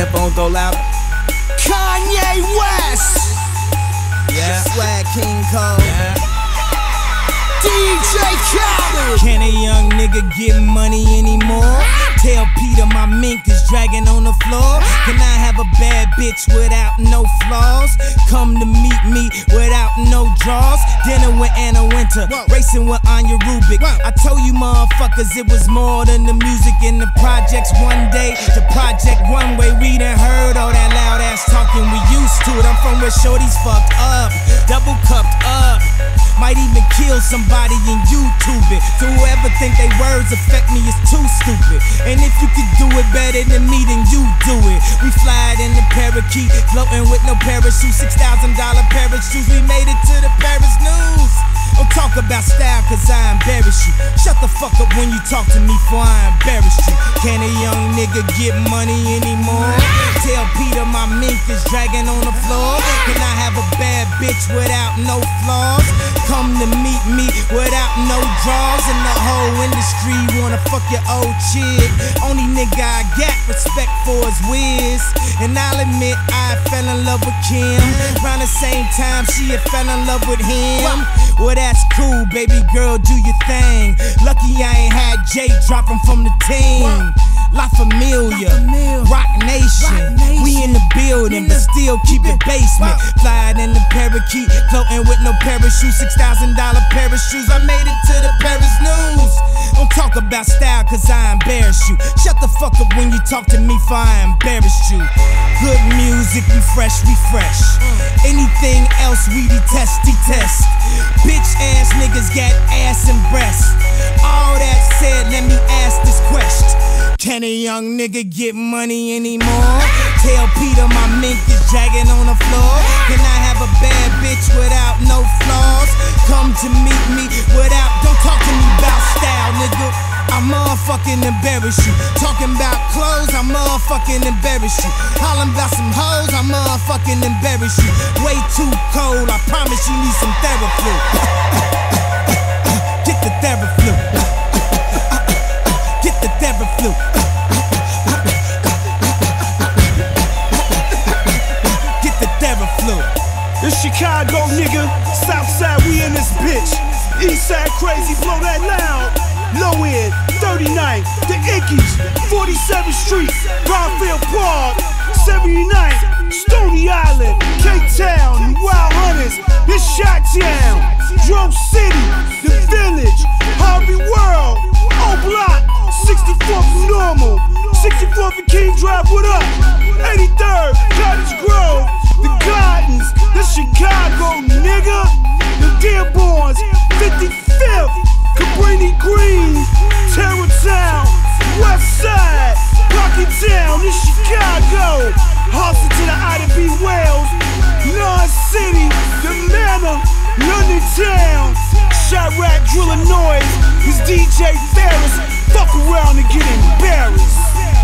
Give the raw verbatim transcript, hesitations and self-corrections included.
headphones go louder. Kanye West. Yeah. Swag King Cole. Yeah. D J Khaled. Can a young nigga get money anymore? Tell Peter my mink is dragging on the floor. Can I have a bad bitch without no flaws? Come to meet me without no draws. Dinner with Anna Winter, racing with Anya Rubik. I told you motherfuckers it was more than the music in the projects. One day, the project one way. We done heard all that loud ass talking, we used to it. I'm from where shorties fucked up, double cupped up. Might even kill somebody in YouTube it. So whoever think they words affect me is too stupid. And if you could do it better than me, then you do it. We fly in the parakeet, floating with no parachute. Six thousand dollar parachutes, we made it to the Paris news. Don't talk about style cause I embarrass you. Shut the fuck up when you talk to me for I embarrass you. Can a young nigga get money anymore? Tell Peter my mink is dragging on the floor. Can I have a bad bitch without no flaws? Come to meet me without no draws. And the whole industry wanna fuck your old chick. Only nigga I got respect for is Wiz. And I'll admit I fell in love with Kim. Around the same time she had fell in love with him. Well that's cool, baby girl, do your thing. Lucky I ain't had Jay dropping from the team. La Familia, Rock Nation, we in the building, but still keep it basement. Flying in the parakeet, floating with no parachute. Six thousand dollar pair of shoes, I made it to the Paris news. Don't talk about style cause I embarrass you. Shut the fuck up when you talk to me for I embarrassed you. Good music, we fresh, we fresh. Anything else we detest, detest. Bitch ass niggas got ass and breasts. All that said, let me ask this question. Can a young nigga get money anymore? Tell Peter my mink is dragging on the floor. Can I have a bad bitch without no flaws? Come to meet me without, don't talk to me about style, nigga. I motherfucking embarrass you. Talking about clothes, I motherfucking embarrass you. Hollin' about some hoes, I motherfucking embarrass you. Way too cold, I promise you need some therapy. Get the therapy. Get the therapy. Get the therapy. It's Chicago, nigga. Southside, we in this bitch. Eastside crazy, blow that loud. Low end, thirty-ninth, the Ickies, forty-seventh Street, Brownfield Park, seventy-ninth, Stony Island, K-Town, Wild Hunters, this Shot-Town, Drum City, The Village, Harvey World, O-Block, sixty-fourth Normal, sixty-fourth and King Drive, what up? eighty-third, Cottage Grove, The Gardens, the Chicago, nigga, the Dearborns, fifty-fifth, Cabrini Green, Terrortown, West Side, Pocket Town, in Chicago, Hustle to the Ida B. Wells, Lawn City, The Manor, London Town, Chirac, Drillin' Noise, it's D J Ferris, fuck around and get embarrassed.